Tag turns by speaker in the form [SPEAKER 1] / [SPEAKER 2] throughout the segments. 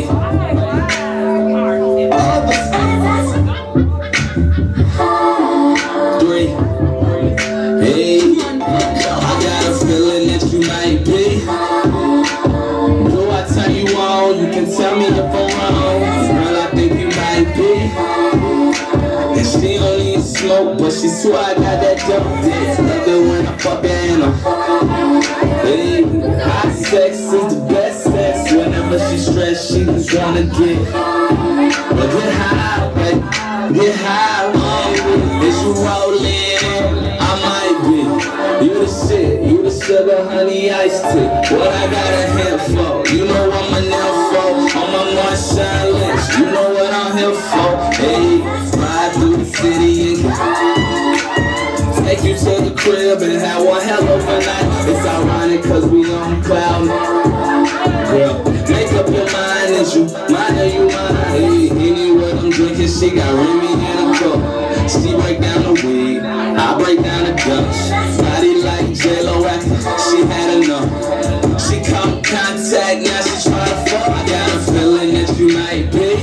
[SPEAKER 1] Three. Hey, I got a feeling that you might be. Do I turn you on? You can tell me if I'm wrong. Girl, I think you might be. And she don't need smoke, but she swear I got that dope dick. Love it when I fuck her in her. Hey, hot sex is the best sex. Whenever she stressed, she just wanna get. But get high, baby. Get high, baby. Is you rolling? I might be. You the shit. You the sugar, honey, iced tea. What I got a hit for? You know I'm a nympho. On my Marshawn Lynch. You know what I'm here for. Hey, ride through the city and take you to the crib and have one hell of a night. It's ironic cause we on cloud nine. Girl, make up your mind. Is you mine or you mine? Hey, anyway I'm drinking, she got Remy in a cup. She break down the weed, I break down the Dutch. Body like J-Lo after she had enough. She come contact, now she try to fuck. I got a feeling that you might be.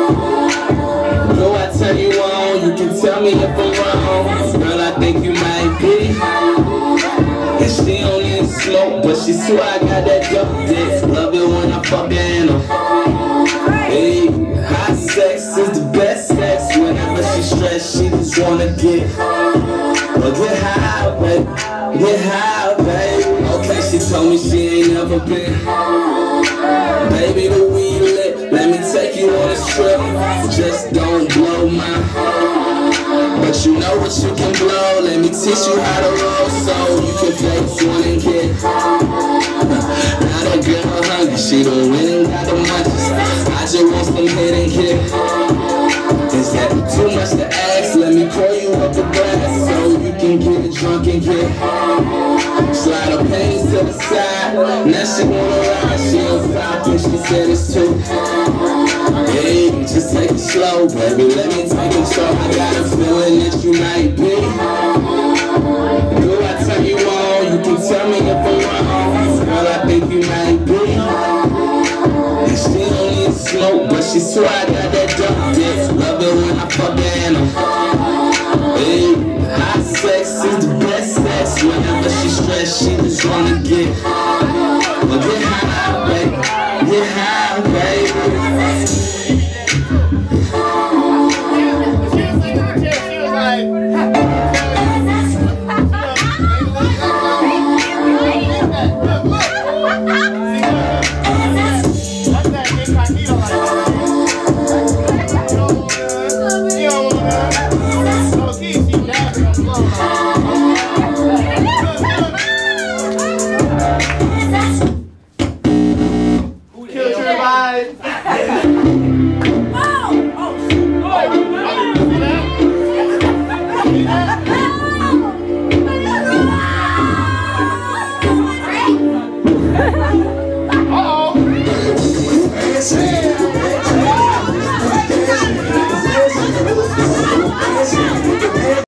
[SPEAKER 1] Do I turn you on? You can tell me if I'm wrong. Girl, I think you might be. And she don't need smoke, but she swear I got that dope dick. Love it when I fuck her in her. Hey, hot sex is the best sex. Whenever she stressed, she just wanna get. But get high, baby. Get high, baby. Okay, she told me she ain't never been. Baby, the weed lit. Let me take you on a trip. Just don't blow my. But you know what you can blow. Let me teach you how to roll so you can face one and get. Now that girl hungry, she done went and got the munchies. I just want some hit and kick. Is that too much to ask? Let me pour you up a glass so you can get drunk and get. Slide her panties to the side. Now she wanna ride. She on top and she said it's too. Hey, just take it slow, baby. Let me take control. I got a feeling that you might be. Do I turn you on? You can tell me if I'm wrong. Girl, I think you might be. And she don't need smoke, but she swear I got that dope dick. Love it when I fuck her in her. Hey, hot sex is the best sex. Whenever she stressed, she just wanna get. But get high, baby. Get high, baby.
[SPEAKER 2] Oh!